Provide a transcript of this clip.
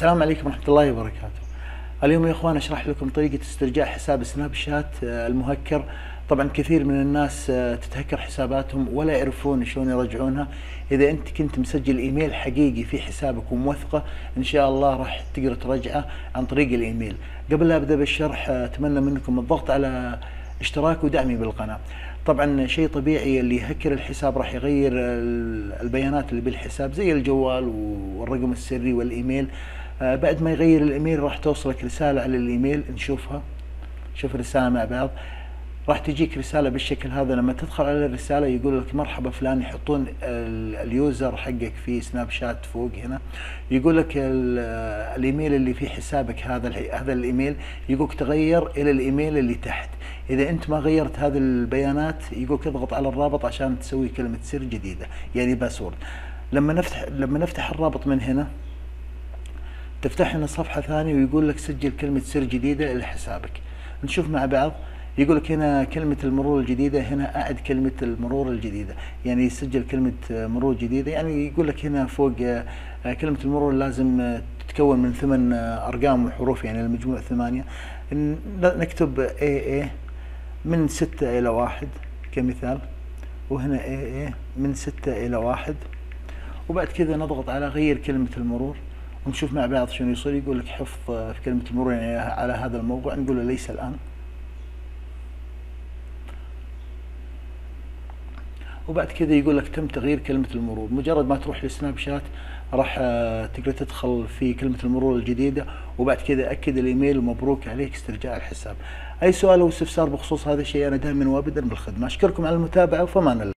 السلام عليكم ورحمة الله وبركاته. اليوم يا اخوان اشرح لكم طريقة استرجاع حساب سناب شات المهكر. طبعا كثير من الناس تتهكر حساباتهم ولا يعرفون شلون يرجعونها. اذا انت كنت مسجل ايميل حقيقي في حسابك وموثقة ان شاء الله راح تقدر ترجعه عن طريق الايميل. قبل لا ابدا بالشرح اتمنى منكم الضغط على اشتراك ودعمي بالقناة. طبعا شيء طبيعي، اللي يهكر الحساب راح يغير البيانات اللي بالحساب زي الجوال والرقم السري والايميل. بعد ما يغير الايميل راح توصلك رسالة على الايميل نشوفها. شوف الرسالة مع بعض. راح تجيك رسالة بالشكل هذا. لما تدخل على الرسالة يقول لك مرحبا فلان، يحطون اليوزر حقك في سناب شات فوق هنا. يقول لك الايميل اللي في حسابك هذا الايميل يقولك تغير الى الايميل اللي تحت. اذا انت ما غيرت هذه البيانات يقولك اضغط على الرابط عشان تسوي كلمة سر جديدة يعني باسورد. لما نفتح الرابط من هنا تفتح لنا صفحة ثانية ويقول لك سجل كلمة سر جديدة لحسابك. نشوف مع بعض. يقول لك هنا كلمة المرور الجديدة، هنا أعد كلمة المرور الجديدة، يعني سجل كلمة مرور جديدة. يعني يقول لك هنا فوق كلمة المرور لازم تتكون من 8 أرقام وحروف، يعني المجموع 8. نكتب AA من 6 إلى 1 كمثال، وهنا AA من 6 إلى 1، وبعد كذا نضغط على غير كلمة المرور ونشوف مع بعض شنو يصير. يقول لك حفظ في كلمة المرور يعني على هذا الموقع، نقول له ليس الآن. وبعد كذا يقول لك تم تغيير كلمة المرور. مجرد ما تروح لسناب شات راح تقدر تدخل في كلمة المرور الجديدة، وبعد كذا أكد الإيميل ومبروك عليك استرجاع الحساب. أي سؤال أو استفسار بخصوص هذا الشيء أنا دائما وأبدا بالخدمة. أشكركم على المتابعة وفمان الله.